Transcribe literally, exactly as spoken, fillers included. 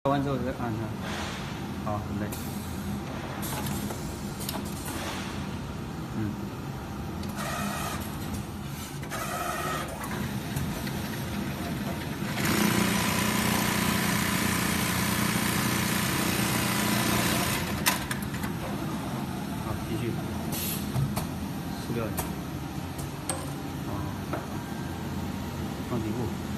调完之后再按它。好，很累。嗯。好，继续。十六。好，放底部。